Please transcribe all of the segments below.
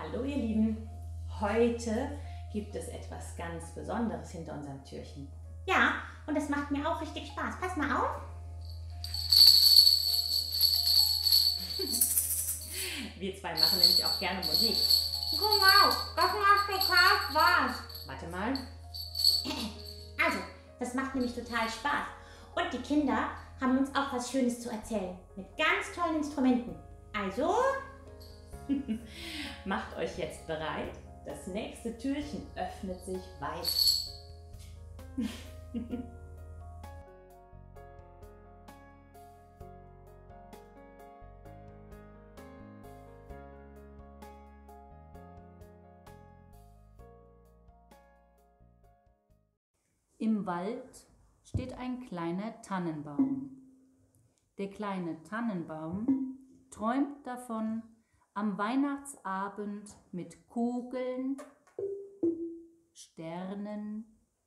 Hallo ihr Lieben, heute gibt es etwas ganz Besonderes hinter unserem Türchen. Ja, und das macht mir auch richtig Spaß. Pass mal auf. Wir zwei machen nämlich auch gerne Musik. Genau, das macht total Spaß. Warte mal. Also, das macht nämlich total Spaß. Und die Kinder haben uns auch was Schönes zu erzählen. Mit ganz tollen Instrumenten. Also, Macht euch jetzt bereit. Das nächste Türchen öffnet sich weit. Im Wald steht ein kleiner Tannenbaum. Der kleine Tannenbaum träumt davon, am Weihnachtsabend mit Kugeln, Sternen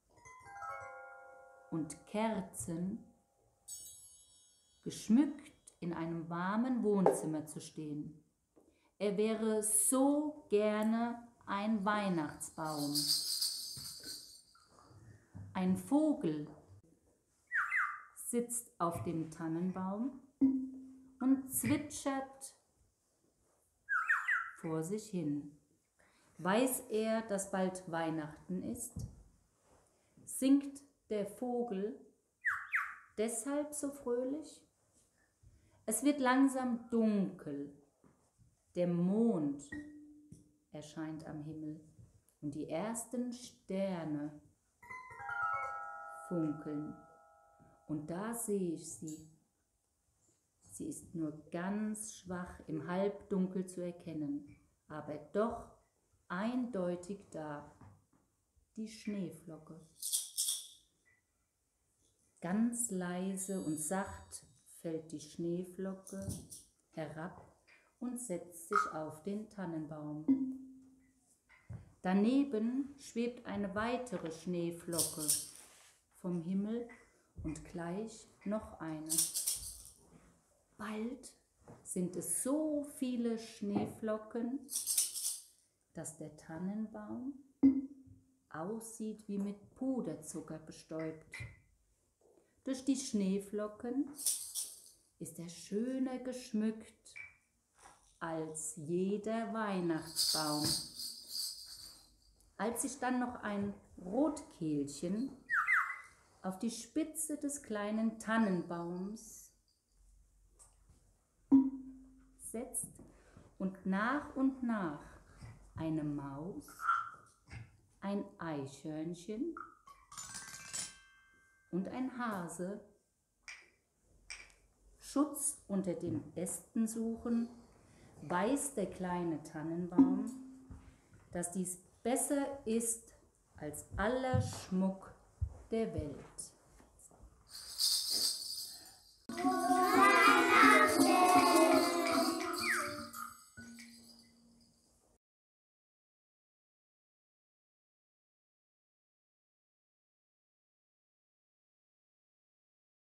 und Kerzen geschmückt in einem warmen Wohnzimmer zu stehen. Er wäre so gerne ein Weihnachtsbaum. Ein Vogel sitzt auf dem Tannenbaum und zwitschert vor sich hin. Weiß er, dass bald Weihnachten ist? Singt der Vogel deshalb so fröhlich? Es wird langsam dunkel. Der Mond erscheint am Himmel und die ersten Sterne funkeln. Und da sehe ich sie. Sie ist nur ganz schwach im Halbdunkel zu erkennen, aber doch eindeutig da. Die Schneeflocke. Ganz leise und sacht fällt die Schneeflocke herab und setzt sich auf den Tannenbaum. Daneben schwebt eine weitere Schneeflocke vom Himmel und gleich noch eine. Bald sind es so viele Schneeflocken, dass der Tannenbaum aussieht wie mit Puderzucker bestäubt. Durch die Schneeflocken ist er schöner geschmückt als jeder Weihnachtsbaum. Als sich dann noch ein Rotkehlchen auf die Spitze des kleinen Tannenbaums setzt und nach eine Maus, ein Eichhörnchen und ein Hase Schutz unter den Ästen suchen, weiß der kleine Tannenbaum, dass dies besser ist als aller Schmuck der Welt.